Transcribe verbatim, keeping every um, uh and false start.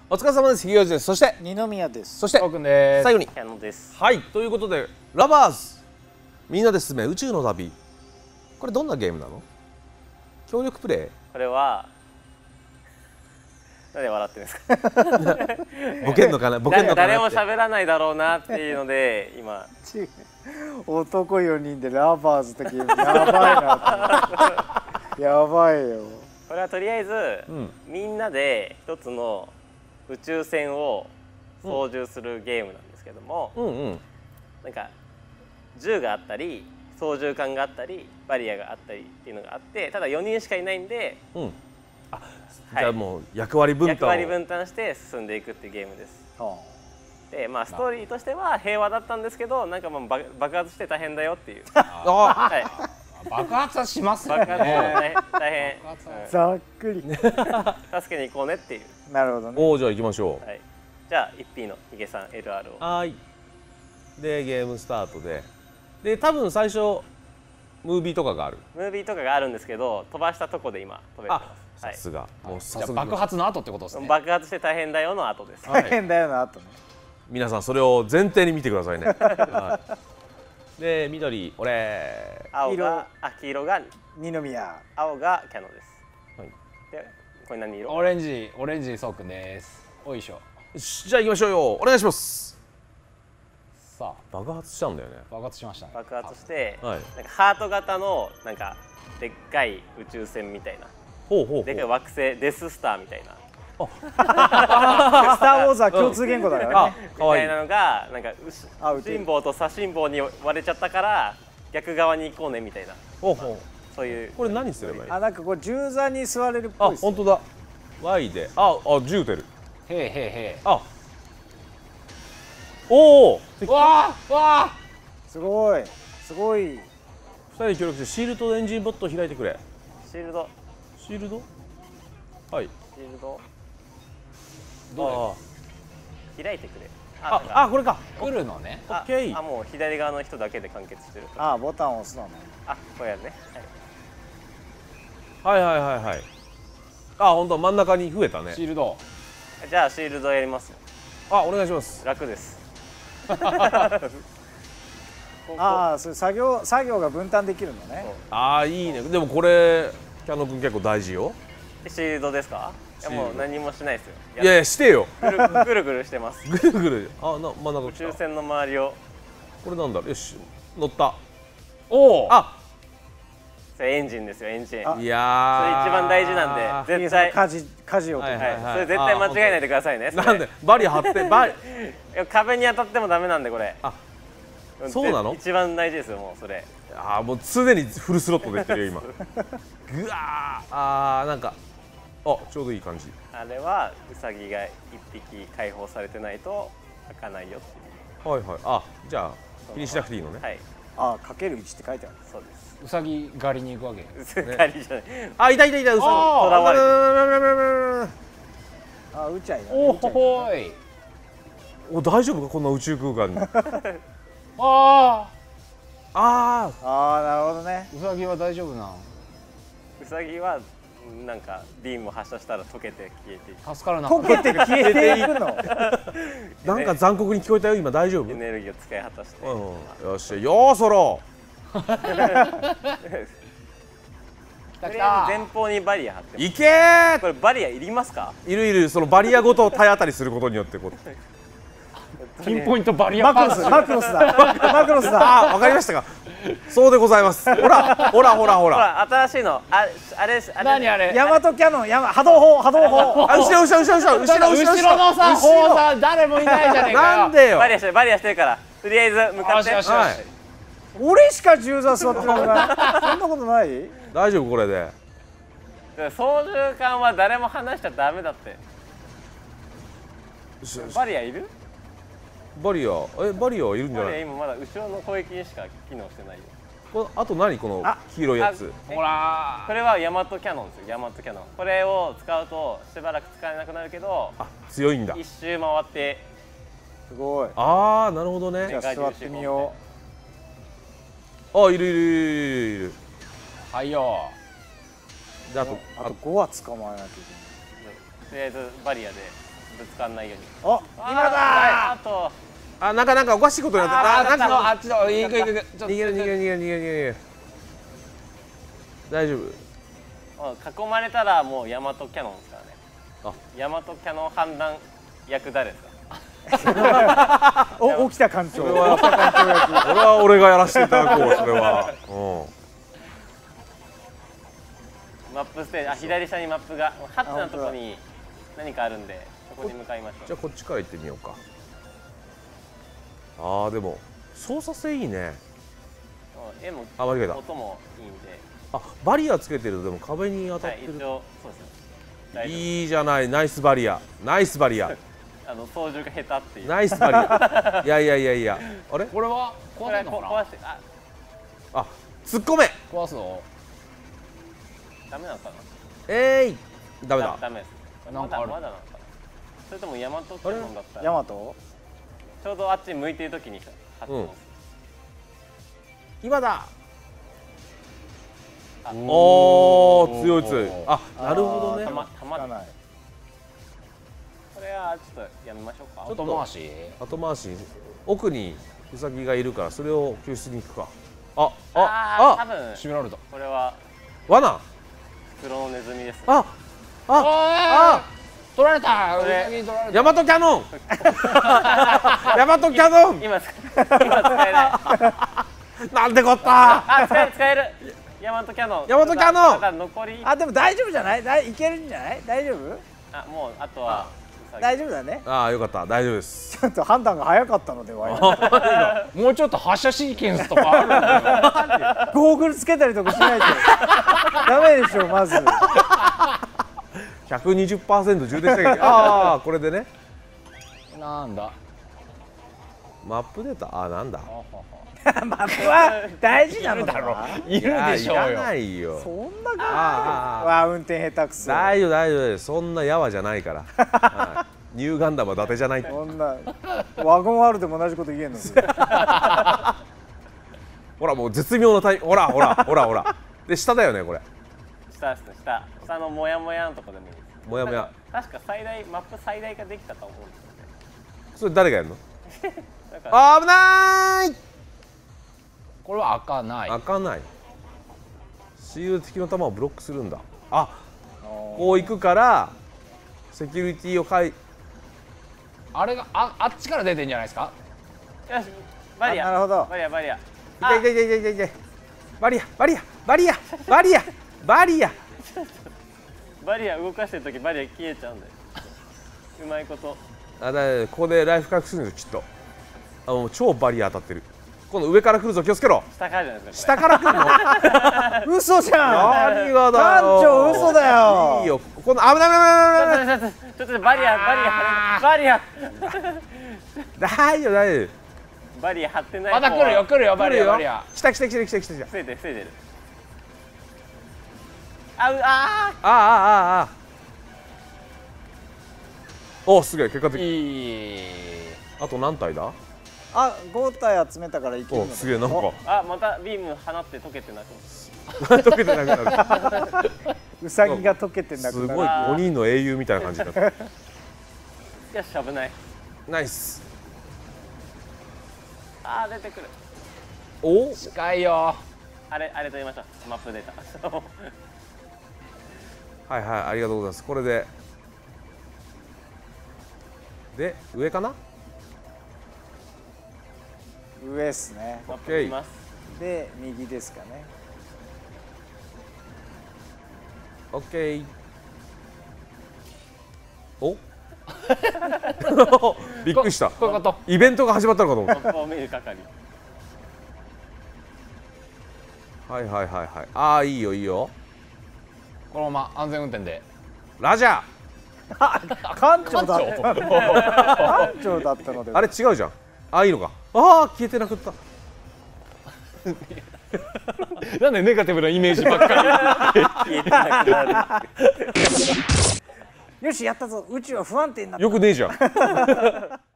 お疲れ様です。ひげおじです。そして二宮です。 そして僕です。 最後にキャノです。 はい、ということでラバーズみんなで進め宇宙の旅、これどんなゲームなの？協力プレイ？ これはなんで笑ってるんですか？ ボケんのかな、ボケんのかなって。 誰も喋らないだろうなっていうので今男よにんでラバーズってゲームやばいなってやばいよ。 これはとりあえず、うん、みんなで一つの宇宙船を操縦するゲームなんですけども、うんうん、なんか銃があったり操縦桿があったりバリアがあったりっていうのがあって、ただよにんしかいないんで、うん、 あ、じゃあもう役割分担を役割分担して進んでいくっていうゲームです。で、まあストーリーとしては平和だったんですけど、なんかもう爆発して大変だよっていう。はい。 爆発はしますよね。 爆発はね、大変。 ざっくり。 助けに行こうねっていう。 なるほどね。 おお、じゃあ行きましょう。 はい。じゃあ ワンピー のヒゲさん エルアール を。 はい。でゲームスタートで、で多分最初ムービーとかがある。 ムービーとかがあるんですけど、飛ばしたとこで今飛べてます。 さすが。 もうさすが。爆発の後ってことですね。 爆発して大変だよの後です。 大変だよの後ね。 皆さんそれを前提に見てくださいね。で緑、俺青があ黄色が二宮、 青がキャノです。はい。でこれ何色？ オレンジオレンジそうくんです。おいしょ。 じゃあ行きましょうよ。お願いします。 さあ爆発しちゃうんだよね。 爆発しましたね。 爆発して、 はい、 なんかハート型のなんかでっかい宇宙船みたいな。 ほうほうほう。 でっかい惑星デススターみたいな。 スター・ウォーズは共通言語だからね。 みたいなのがなんか右心房と左心房に割れちゃったから逆側に行こうねみたいな。 ほうほう。 そういう。 これ何すればいい？ あ、なんかこれ銃座に座れるっぽいです。 あ、本当だ。Y で、あ、あ、銃撃てる。 へえへえへえ。 あ。おお。 わあわあ。 すごいすごい。 二人で協力してシールドエンジンボットを開いてくれ。 シールド。 シールド？はい。 シールド。 どう開いてくれ。 ああ、これか。 来るのね。 オッケー。 あ、もう左側の人だけで完結してる。 あ、ボタンを押すのね。 あ、これやるね。 はいはいはいはい。あ、本当真ん中に増えたね。 シールド。 じゃあシールドやります。 あ、お願いします。 楽です。 ああ、それ作業作業が分担できるのね。 ああ、いいね。でもこれキャノ君結構大事よ。 シールドですか？いやもう何もしないですよ。 いやいやしてよ。 ぐるぐるぐるしてます。 ぐるぐる。あ、な真ん中。 宇宙船の周りを。 これなんだろう。よし、乗った。 おお。あ、 それエンジンですよエンジン。いやー。それ一番大事なんで絶対。 舵舵を。 はい。それ絶対間違えないでくださいね。 なんでバリ張ってバリ。 壁に当たってもダメなんでこれ。あ、 そうなの？ 一番大事ですよもうそれ。 ああ、もう常にフルスロットで言ってるよ今。ぐわー。ああ、なんか。あ、ちょうどいい感じ。 あれはウサギが一匹解放されてないと開かないよっていう。 はいはい。あ、じゃあ気にしなくていいのね。 はい。 あ、かけるいちって書いてある。 そうです。 ウサギ狩りに行くわけ。 ウサギ狩りじゃない。 あ、いたいたいた。ウサギ。 とらわれて。 あ、うちゃいな。 おほほい。 お、大丈夫かこんな宇宙空間に。ああ。 あああ、なるほどね。 ウサギは大丈夫な。 ウサギはなんかビーム発射したら溶けて消えていく。 助かるな。 溶けて消えていくの。 なんか残酷に聞こえたよ今。大丈夫？ エネルギーを使い果たして。 よし、よーそろ。 前方にバリア張ってます。 いけー。 これバリアいりますか？ いるいる。そのバリアごと体当たりすることによってこう。 ピンポイントバリアマクロスマクロスだマクロスだ。 あ、わかりましたか。そうでございます。ほらほらほらほら。 ほら新しいの。あ、あれです。 何あれ？ ヤマトキャノン、ヤマ波動砲波動砲。 あ、後ろ後ろ後ろ後ろ後ろ後ろのさ砲さ誰もいないじゃねえかよ。 なんでよ。 バリアしてるバリアしてるから。とりあえず向かって。 俺しか銃座座ってるのか。そんなことない？ 大丈夫これで。 操縦桿は誰も離しちゃダメだって。バリアいる？ バリア、え、バリアはいるんじゃない？ バリア今まだ後ろの攻撃にしか機能してないよ。 このあと何この黄色いやつ？ ほら。これはヤマトキャノンですよ。ヤマトキャノン。これを使うとしばらく使えなくなるけど。 あ、強いんだ。 一周回って。 すごい。 ああ、なるほどね。 じゃあ座ってみよう。あ、いるいるいる。 はいよ。 じゃああとあとごは捕まえなきゃいけない。 とりあえずバリアでぶつかんないように。 お今だあとあ、なんかなんかおかしいことになってる。あ、なんかあっちの行く行く行く。 逃げる逃げる逃げる逃げる逃げる。大丈夫。 囲まれたらもうヤマトキャノンですからね。 あ、 ヤマトキャノン判断役誰ですか？ お、起きた館長。 それはそれは俺がやらせていただこう。それは。 マップステージ、あ、左下にマップがハッチのところに何かあるんで、そこに向かいましょう。 じゃあこっちから行ってみようか。ああ、でも操作性いいね。 絵もあ、間違えた。 音もいいんで。 あ、バリアつけてるとでも壁に当たってる。 はい、一応そうですね。 いいじゃない、ナイスバリア、ナイスバリア。 あの操縦が下手っていう。 ナイスバリア。いやいやいやいや、あれ？ これは壊せんのかな。 あ、突っ込め。 壊すの。 ダメなのかな。 えい、ダメだ。 ダメです。 なんかある。 まだなのかな。それともヤマトキャノンだったら。 ヤマト？ ちょうどあっちに向いてる時に発動する。 今だ。おお、強い強い。あ、なるほどね。 たまたまつかない。 これはちょっとやめましょうか。 後回し。 後回し。奥にウサギがいるからそれを救出に行くか。あ、 ああ、 あ、多分閉められた。 これは罠。 黒のネズミですね。 あ、あ、あ、 取られた。 これウサギに取られた。 ヤマトキャノン。ヤマトキャノン。 今使今使えない。 なんてこった。 あ、使える使える。ヤマトキャノン。 ヤマトキャノン。 まだ残り。 あ、でも大丈夫じゃない？だいいけるんじゃない？大丈夫？ あ、もうあとは大丈夫だね。 ああ、よかった、大丈夫です。 ちょっと判断が早かったのでは。 もうちょっと発射シーケンスとかあるんだよ。 ゴーグルつけたりとかしないとダメでしょまず。 ひゃくにじゅっパーセント 充電したけど、ああ、これでね。 なんだ。 ママップデータ、ああ、なんだ。 ップは大事なのだろう。 いるでしょうよ。 いらないよ。 そんなああ、ああ、 わあ運転下手くそ。 大丈夫、大丈夫、そんなやわじゃないから。はい、ニューガンダムは伊達じゃない。 そんなワゴン R でも同じこと言えんのに。 ほら、もう絶妙なタイミング、ほら、ほら、ほら、ほら。で、下だよね、これ。 下ですね、下下のモヤモヤのとこでもいいです。 もやもや。 確か最大マップ最大化できたと思うんですよね。 それ誰がやるの？ だからあ、危ない。 これは開かない。 開かない。シールド敵の弾をブロックするんだ。あ、こう行くからセキュリティをかい。 あれがああっちから出てんじゃないですか。 よし、バリア。 なるほどバリアバリア。 いけいけいけいけいけいけ。バリアバリアバリアバリアバリア。 バリア動かしてるときバリア消えちゃうんで。うまいこと。 あ、だここでライフ回復するんですよきっと。あ、もう超バリア当たってる。今度上から来るぞ、気をつけろ。 下からじゃないですか。 下から来るの？ 嘘じゃん。 何がだ館よ。 長嘘だよ。 いいよ。この危ない危ない危ない危ない。 ちょっとちょっとバリアバリアバリア大丈夫大丈夫。 バリア張ってない。 また来るよ来るよバリアバリア。 来た来た来た来た来た来た。 防いでる防いでる。あうあああああああ。お、すげえ結果的。 いい。 あと何体だ？ あ、ご体集めたからいけるお、 の。 すげえなんかあまたビーム放って溶けてなく溶けてなくなる。 ウサギが溶けてなくなる。 すごいごにんの英雄みたいな感じになった。 よし危ない。 ナイス。 あー出てくる。 お、 近いよ。 あれあれと言いましょう。マップデータ。 はいはい、ありがとうございます。これでで上かな？ 上っすね。 マップ見ます。 で右ですかね。 オッケー。おびっくりした。 こういうこと。 イベントが始まったのかと思っマップを見る係。 た。はいはいはいはい。ああ、いいよいいよ。 このまま安全運転で。 ラジャー。 館長だったの。館長だったので。 あれ違うじゃん。ああ、いいのか。ああ、消えてなくった。 なんでネガティブなイメージばっか消えてなくなる。 よしやったぞ。宇宙は不安定になった。 よくねえじゃん。